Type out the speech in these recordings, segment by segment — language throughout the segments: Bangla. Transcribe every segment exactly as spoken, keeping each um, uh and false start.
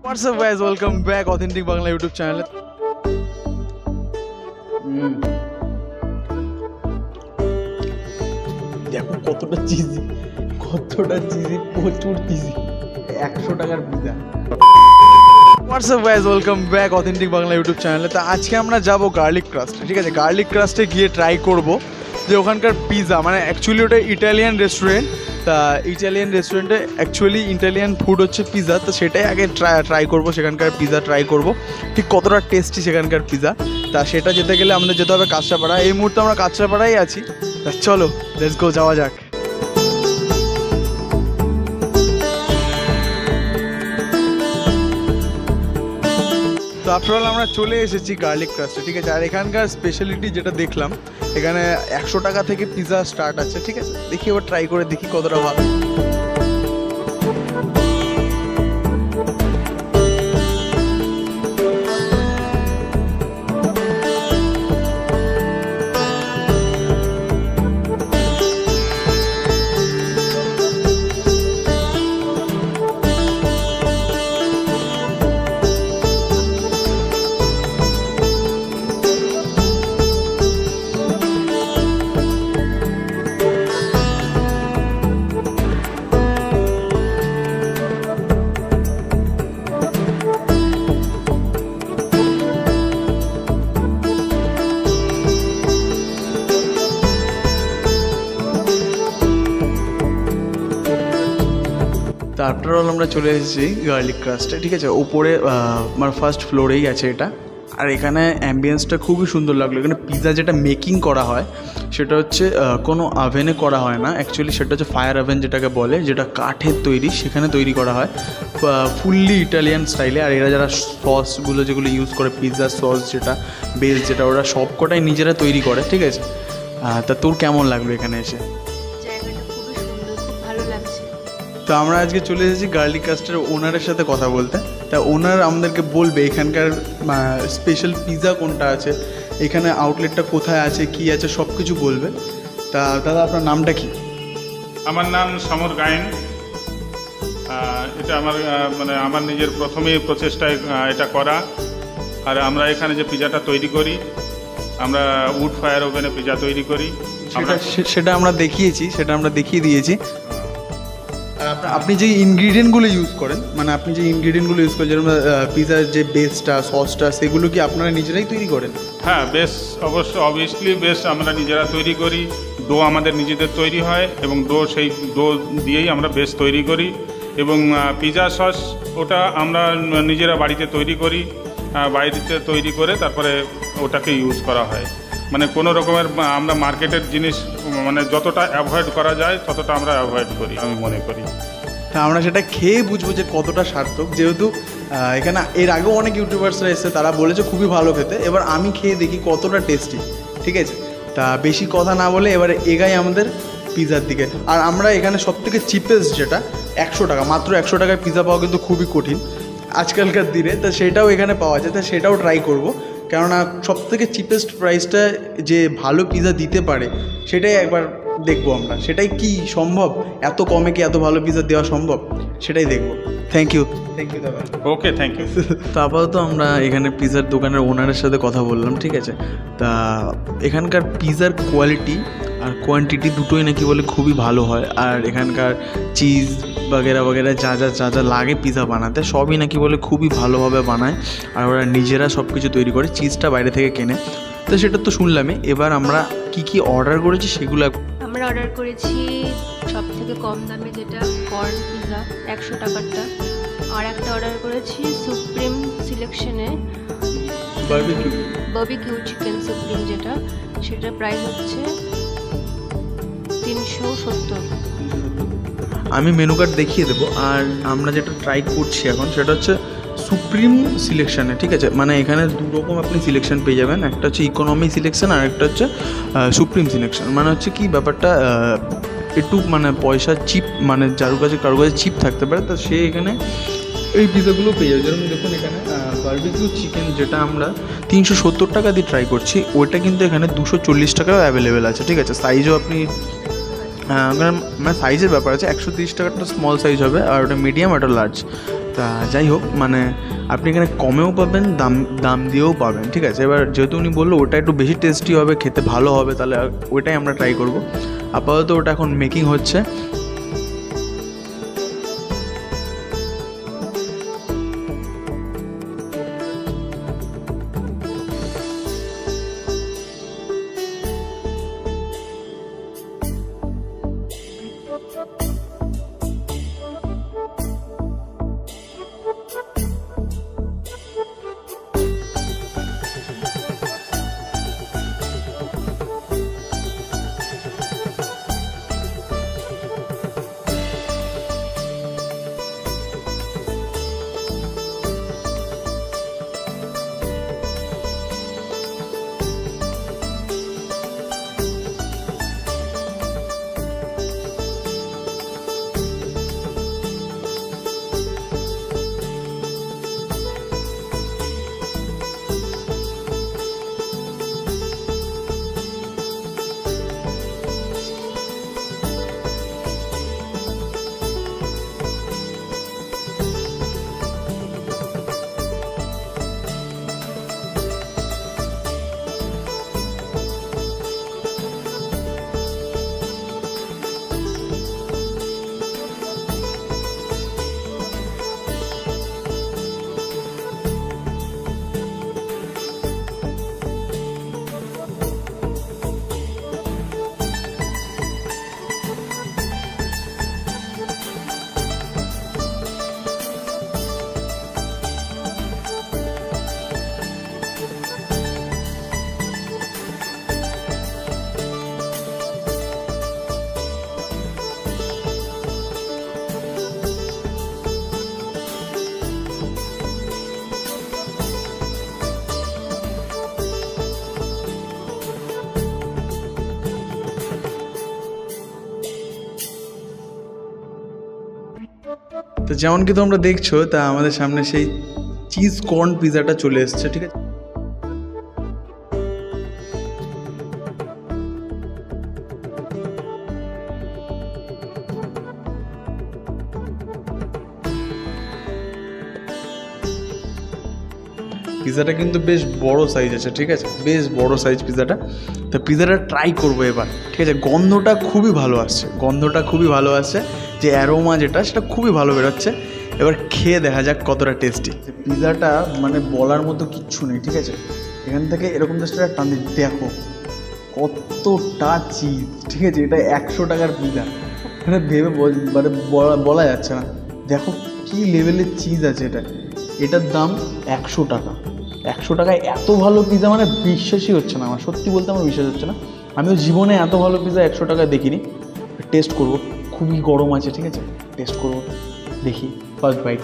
What's up guys, welcome back Authentic Bangla YouTube channel. দেখো কতটা চিজি কতটা চিজি প্রচুর চিজি একশো টাকার pizza. What's up guys, welcome back Authentic Bangla YouTube channel. তো আজকে আমরা যাব গার্লিক ক্রাস্টে, ঠিক আছে? গার্লিক ক্রাস্টে গিয়ে ট্রাই করব যে ওখানকার পিজা, মানে অ্যাকচুয়ালি ওটা ইটালিয়ান রেস্টুরেন্ট। তা ইটালিয়ান রেস্টুরেন্টে অ্যাকচুয়ালি ইটালিয়ান ফুড হচ্ছে পিজা, তো সেটাই আগে ট্রাই ট্রাই করবো। সেখানকার পিজা ট্রাই করব ঠিক কতটা টেস্টি সেখানকার পিজা। তা সেটা যেতে গেলে আমাদের যেতে হবে কাঁচরাপাড়া। এই মুহূর্তে আমরা কাঁচরাপাড়াই আছি। তা চলো লেটস গো, যাওয়া যাক। তো আফটার অল আমরা চলে এসেছি গার্লিক ক্রাস্টে, ঠিক আছে? আর এখানকার স্পেশালিটি যেটা দেখলাম, এখানে একশো টাকা থেকে পিজা স্টার্ট আছে, ঠিক আছে? দেখি এবার ট্রাই করে দেখি কতটা ভালো। তো আফটার অল আমরা চলে এসেছি গার্লিক ক্রাস্টে, ঠিক আছে? ওপরে আমার ফার্স্ট ফ্লোরেই আছে এটা। আর এখানে অ্যাম্বিয়েন্সটা খুবই সুন্দর লাগলো। এখানে পিজা যেটা মেকিং করা হয় সেটা হচ্ছে কোনো আভেনে করা হয় না, অ্যাকচুয়ালি সেটা হচ্ছে ফায়ার আভেন যেটাকে বলে, যেটা কাঠের তৈরি, সেখানে তৈরি করা হয় ফুললি ইটালিয়ান স্টাইলে। আর এরা যারা সসগুলো যেগুলো ইউজ করে, পিৎজা সস যেটা বেস, যেটা ওরা সব কটাই নিজেরা তৈরি করে, ঠিক আছে? তা তোর কেমন লাগলো এখানে এসে? তো আমরা আজকে চলে এসেছি গার্লিক ক্রাস্টের ওনারের সাথে কথা বলতে। তা ওনার আমাদেরকে বলবে এখানকার স্পেশাল পিজা কোনটা আছে, এখানে আউটলেটটা কোথায় আছে, কি আছে, সব কিছু বলবে। তা দাদা আপনার নামটা কি? আমার নাম সমর গায়েন। এটা আমার মানে আমার নিজের প্রথমেই প্রচেষ্টায় এটা করা। আর আমরা এখানে যে পিজাটা তৈরি করি, আমরা উড ফায়ার ওভেনে পিজা তৈরি করি। সেটা সেটা আমরা দেখিয়েছি, সেটা আমরা দেখিয়ে দিয়েছি। আপনি যে ইনগ্রিডিয়েন্টগুলো ইউজ করেন, মানে আপনি যে ইনগ্রিডিয়েন্টগুলো ইউজ করেন, যেরকম পিজার যে বেসটা, সসটা, সেগুলো কি আপনারা নিজেরাই তৈরি করেন? হ্যাঁ, বেস অবশ্য অবভিয়াসলি বেস আমরা নিজেরা তৈরি করি। ডো আমাদের নিজেদের তৈরি হয় এবং ডো সেই ডো দিয়েই আমরা বেস তৈরি করি। এবং পিজা সস ওটা আমরা নিজেরা বাড়িতে তৈরি করি, বাড়িতে তৈরি করে তারপরে ওটাকে ইউজ করা হয়। মানে কোনো রকমের আমরা মার্কেটের জিনিস মানে যতটা অ্যাভয়েড করা যায় ততটা আমরা অ্যাভয়েড করি, আমি মনে করি। তা আমরা সেটা খেয়ে বুঝবো যে কতটা সার্থক। যেহেতু এখানে এর আগেও অনেক ইউটিউবার্সরা এসে, তারা বলেছে খুবই ভালো খেতে। এবার আমি খেয়ে দেখি কতটা টেস্টি, ঠিক আছে? তা বেশি কথা না বলে এবারে এগাই আমাদের পিজার দিকে। আর আমরা এখানে সবথেকে চিপেস্ট যেটা একশো টাকা, মাত্র একশো টাকায় পিজা পাওয়া কিন্তু খুবই কঠিন আজকালকার দিনে। তা সেটাও এখানে পাওয়া যায়, তা সেটাও ট্রাই করবো। কেননা সবথেকে চিপেস্ট প্রাইসটা যে ভালো পিজা দিতে পারে সেটাই একবার দেখবো আমরা। সেটাই কি সম্ভব, এত কমে কি এত ভালো পিজা দেওয়া সম্ভব, সেটাই দেখবো। থ্যাংক ইউ থ্যাংক ইউ দাদা। Okay, thank you. তো আপাতত আমরা এখানে পিজার দোকানের ওনারের সাথে কথা বললাম, ঠিক আছে? তা এখানকার পিজার কোয়ালিটি আর কোয়ান্টিটি দুটোই নাকি বলে খুবই ভালো হয়। আর এখানকার চিজ বাগেরা বাগেরা যা যা যা যা লাগে পিজা বানাতে, সবই নাকি বলে খুবই ভালোভাবে বানায়। আর ওরা নিজেরা সব কিছু তৈরি করে, চিজটা বাইরে থেকে কেনে। তো সেটা তো শুনলামই। এবার আমরা কি কি অর্ডার করেছি সেগুলো আমরা অর্ডার করেছি সব থেকে কম দামে যেটা কর্ন পিজা একশো টাকারটা। আর একটা অর্ডার করেছি সুপ্রিম সিলেকশনে বারবিকিউ বারবিকিউ চিকেন সুপ্রিম, যেটা সেটার প্রাইস হচ্ছে তিনশো সত্তর। আমি মেনু কার্ড দেখিয়ে দেবো। আর আমরা যেটা ট্রাই করছি এখন সেটা হচ্ছে সুপ্রিম সিলেকশানে, ঠিক আছে? মানে এখানে দু রকম আপনি সিলেকশন পেয়ে যাবেন, একটা হচ্ছে ইকোনমি সিলেকশন আর একটা হচ্ছে সুপ্রিম সিলেকশন। মানে হচ্ছে কি ব্যাপারটা, একটু মানে পয়সা চিপ, মানে যার কাছে কারো কাছে চিপ থাকতে পারে, তা সে এখানে এই পিজাগুলো পেয়ে যাবে। যেরকম দেখুন এখানে বারবিকিউ চিকেন যেটা আমরা তিনশো সত্তর টাকা দিয়ে ট্রাই করছি, ওইটা কিন্তু এখানে দুশো চল্লিশ টাকাও অ্যাভেলেবেল আছে, ঠিক আছে? সাইজও আপনি মানে সাইজের ব্যাপার আছে, একশো তিরিশ টাকাটা স্মল সাইজ হবে আর ওটা মিডিয়াম, ওটা লার্জ। তা যাই হোক, মানে আপনি এখানে কমেও পাবেন, দাম দাম দিয়েও পাবেন, ঠিক আছে। এবার যেহেতু উনি বললো ওটা একটু বেশি টেস্টি হবে, খেতে ভালো হবে, তাহলে ওইটাই আমরা ট্রাই করব। আপাতত ওটা এখন মেকিং হচ্ছে। তো যেমন কি তোমরা দেখছো, তা আমাদের সামনে সেই চিজ কর্ন পিজাটা চলে এসছে, ঠিক আছে। পিজাটা কিন্তু বেশ বড় সাইজ আছে, ঠিক আছে, বেশ বড় সাইজ পিজাটা। তো পিজাটা ট্রাই করবো এবার, ঠিক আছে। গন্ধটা খুবই ভালো আসছে, গন্ধটা খুবই ভালো আসছে, যে অ্যারোমা যেটা সেটা খুবই ভালো বেরোচ্ছে। এবার খেয়ে দেখা যাক কতটা টেস্টি। পিজাটা মানে বলার মতো কিচ্ছু নেই, ঠিক আছে। এখান থেকে এরকম জাস্ট একটা টান দিই, দেখো কতটা চিজ, ঠিক আছে। এটা একশো টাকার পিজা, মানে ভেবে মানে বলা বলা যাচ্ছে না। দেখো কী লেভেলের চিজ আছে এটা। এটার দাম একশো টাকা। একশো টাকায় এত ভালো পিজা মানে বিশ্বাসই হচ্ছে না আমার, সত্যি বলতে আমার বিশ্বাস হচ্ছে না। আমিও জীবনে এত ভালো পিজা একশো টাকায় দেখিনি। টেস্ট করব, খুবই গরম আছে, ঠিক আছে, টেস্ট করব, দেখি ফার্স্ট বাইট।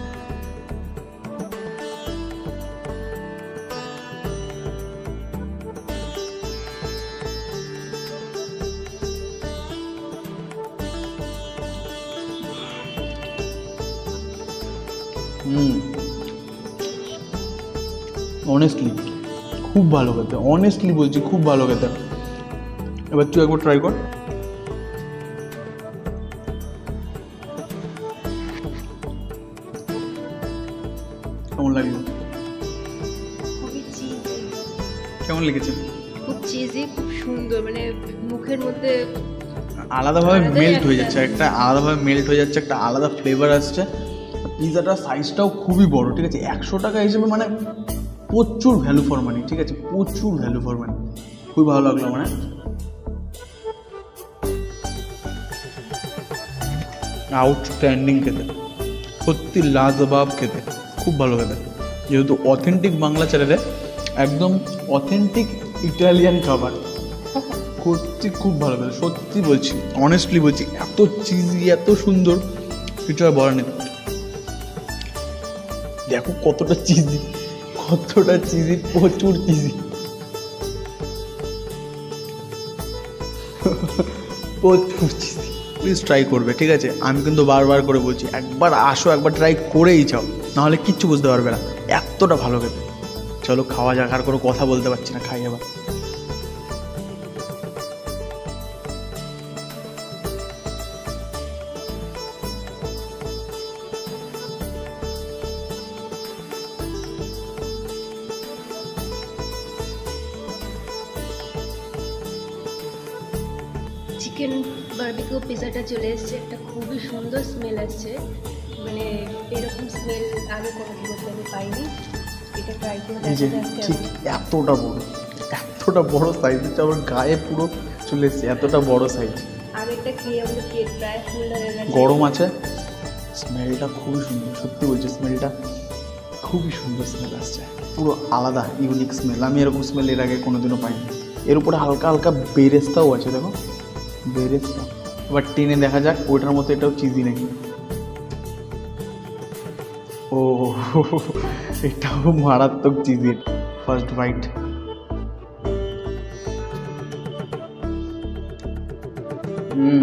হুম, অনেস্টলি খুব ভালো খেতে, অনেস্টলি বলছি খুব ভালো খেতে। এবার তুই একবার ট্রাই কর। কেমন লাগলো? খুবই চিজি, কেমন লেগেছে? খুব চিজি, খুব সুন্দর, মানে মুখের মধ্যে আলাদাভাবে আলাদাই মেল্ট হয়ে একটা- যাচ্ছে, একটা আলাদাভাবে মেল্ট হয়ে যাচ্ছে, একটা আলাদা ফ্লেভার আসছে। পিজাটার সাইজটাও খুবই বড়, ঠিক আছে। একশো টাকা হিসেবে মানে প্রচুর ভ্যালু ফর মানি, ঠিক আছে, প্রচুর ভ্যালু ফর মানি। খুবই ভালো লাগলো মানে। আউটস্ট্যান্ডিং খেতে, সত্যি লাজবাব খেতে, খুব ভালো খেতে। যেহেতু অথেন্টিক বাংলা চ্যানেলে একদম অথেন্টিক ইটালিয়ান খাবার সত্যি খুব ভালো খেতে, সত্যি বলছি, অনেস্টলি বলছি। এত চিজি, এত সুন্দর, কিছু আর বলার নেই। দেখো কতটা চিজি, কতটা চিজি, প্রচুর চিজি, প্রচুর চিজি। প্লিজ ট্রাই করবে, ঠিক আছে। আমি কিন্তু বারবার করে বলছি, একবার আসো, একবার ট্রাই করেই যাও, নাহলে কিচ্ছু বুঝতে পারবে না, এতটা ভালো খেতে। চলো খাওয়া যাক, আর কোনো কথা বলতে পারছি না, খাই এবার। চিকেন বারবিকিউ পিজাটা চলে এসেছে, একটা খুবই সুন্দর স্মেল আসছে, মানে এরকম স্মেল আগে কোনো ভিডিওতে আমি পাইনি। এটা ট্রাই করে এই যে দেখা যাক ঠিক কেমন। এতটা বড়, এতটা বড় সাইজ হচ্ছে, আমার গায়ে পুরো চলে এসছে, এতটা বড় সাইজ। আগেরটা খেয়ে আমাদের পেট প্রায় ফুল হয়ে গেছে। গরম আছে, স্মেলটা খুবই সুন্দর, সত্যি বলছি স্মেলটা খুবই সুন্দর স্মেল আসছে, পুরো আলাদা ইউনিক স্মেল। আমি এরকম স্মেল এর আগে কোনোদিনও পাইনি। এর উপরে হালকা হালকা বেরেস্তাও আছে, দেখো বেরেস্তা। এবার টেনে দেখা যাক ওইটার মতো এটাও চিজি নাকি। ও এটাও মারাত্মক cheesy. First bite, hmm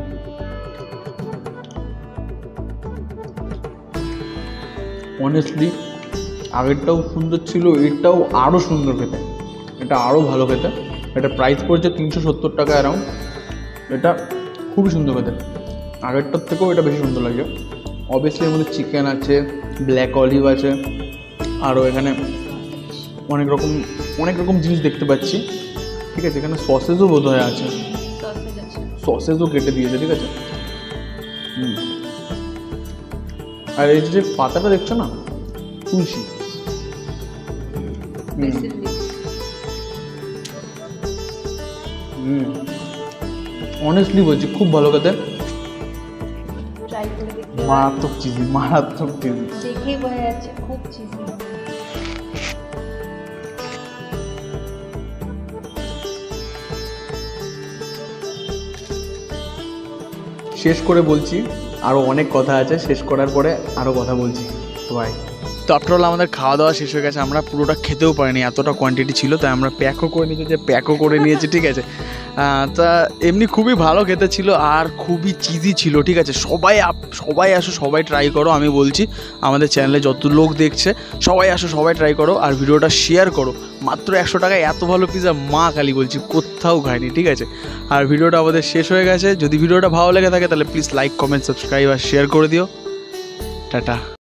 honestly আগেরটাও সুন্দর ছিল, এটাও আরও সুন্দর খেতে, এটা আরও ভালো খেতে। এটা প্রাইস পড়ছে তিনশো সত্তর টাকা অ্যারাউন্ড। এটা খুবই সুন্দর খেতে, আগেরটার থেকেও এটা বেশি সুন্দর লাগে। অবভিয়াসলি এর মধ্যে চিকেন আছে, ব্ল্যাক অলিভ আছে, আরও এখানে অনেক রকম অনেক রকম জিনিস দেখতে পাচ্ছি। ঠিক আছে, এখানে সসেসও বোধ হয় আছে, সসেজ আছে। সসেসও কেটে দিয়েছে। ঠিক আছে, হুম আর এই যে পাতাটা দেখছো না, তুলসী। Basil leaves. হুম অনেস্টলি বলছি খুব ভালো খেতে, ট্রাই করে দেখতে মারাত্মক চিজি, মারাত্মক চিজি। দেখেই বোঝা যাচ্ছে খুব চিজি। শেষ করে বলছি, আরও অনেক কথা আছে, শেষ করার পরে আরও কথা বলছি। তো ভাই, তো আফটার অল আমাদের খাওয়া দাওয়া শেষ হয়ে গেছে, আমরা পুরোটা খেতেও পারিনি, এতটা কোয়ান্টিটি ছিল, তাই আমরা প্যাকও করে নিয়েছি, যে প্যাকও করে নিয়েছি। ঠিক আছে, তা এমনি খুবই ভালো খেতে ছিল আর খুবই চিজি ছিল। ঠিক আছে, সবাই আপ- সবাই আসো, সবাই ট্রাই করো। আমি বলছি আমাদের চ্যানেলে যত লোক দেখছে সবাই আসো, সবাই ট্রাই করো আর ভিডিওটা শেয়ার করো। মাত্র একশো টাকায় এত ভালো পিজা মা কালী বলছি কোথাও খায়নি। ঠিক আছে, আর ভিডিওটা আমাদের শেষ হয়ে গেছে। যদি ভিডিওটা ভালো লেগে থাকে তাহলে প্লিজ লাইক, কমেন্ট, সাবস্ক্রাইব আর শেয়ার করে দিও। টাটা।